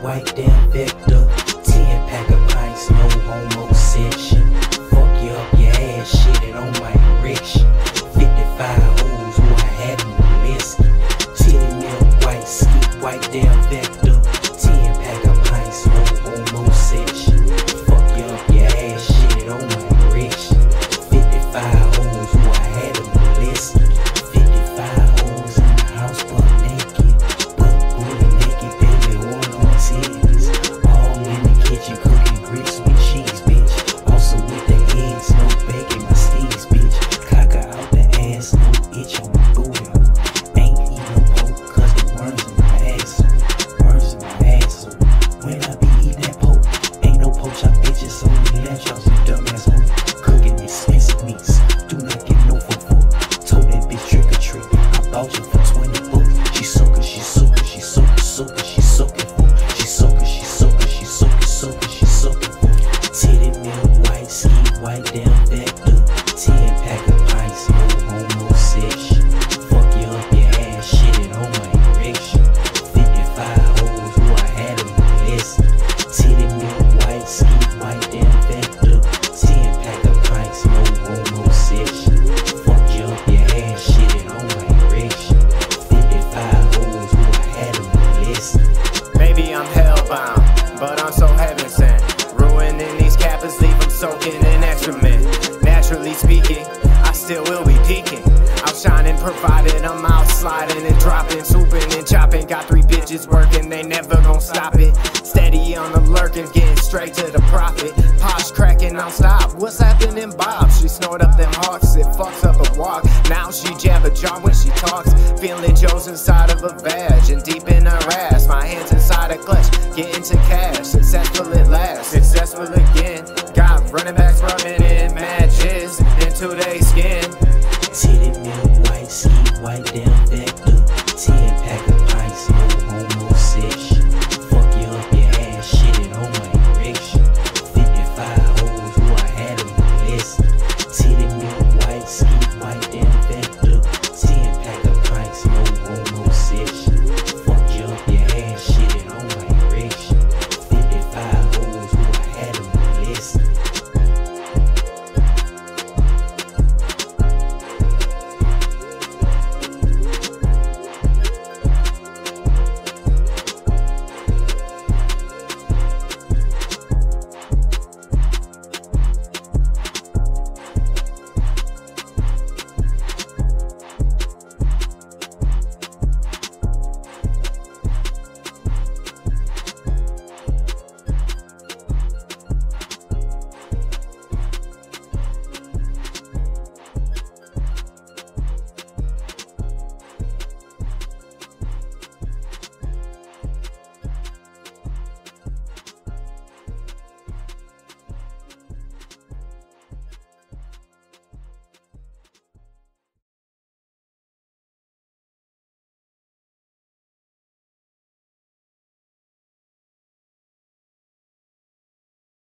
white damn Vector. 10 pack of pints, no homo section. Fuck you up your ass, shit it on my erection. 55 hoes who I had on the list. Titty milk white, ski white damn Vector. 10 pack of pints, no homo section. Fuck you up your ass, shit it on my erection. 55 hoes who I had on the list. 55 hoes in the house, butt naked. Butt booty naked, baby, oil on titties. All in the kitchen cooking grits with cheese, bitch. Also with the eggs, no bacon, my steez, bitch. Cocker out the ass, no itch on my booty. Ain't eat no pork, cause the worms in my asshole. Worms in my asshole. When I be eating that pork, ain't no pork chop bitches, only lamb chops, you dumbass hoe. Cooking expensive meats, do not get no for. Told that bitch trick or treat, I bought you for 20 bucks. She soaking, she soaking, she soaking, soaking, she soaking for. She soaking, she soaking, she soaking, soaking, she soaking for. Titty milk white, ski white damn Vector. 10 pack of pints, no homo section. Fuck you up your ass, shit it on my erection. 55 hoes who I had on the list. Titty milk white, ski white damn Vector. 10 pack of pints, no homo section. Fuck you up your ass, shit it on my erection. 55 hoes who I had on the list. Maybe I'm hellbound, but I'm so heaven sent. Ruining these cappers, leave them soaking in excrement. Naturally speaking, I still will be peaking. Outshining, provided I'm out sliding and dropping, swooping and chopping. Got 3 bitches working, they never gon' stop it. Steady on the lurking, getting straight to the profit. Posh cracking non-stop, what's happening, Bob? She snored up them hawks, it fucks up a walk. Now she jab a jaw when she talks. Feeling Joe's inside of a vag and deep in her ass. My hands inside a clutch, getting to cash. Successful at last, successful again. Got running back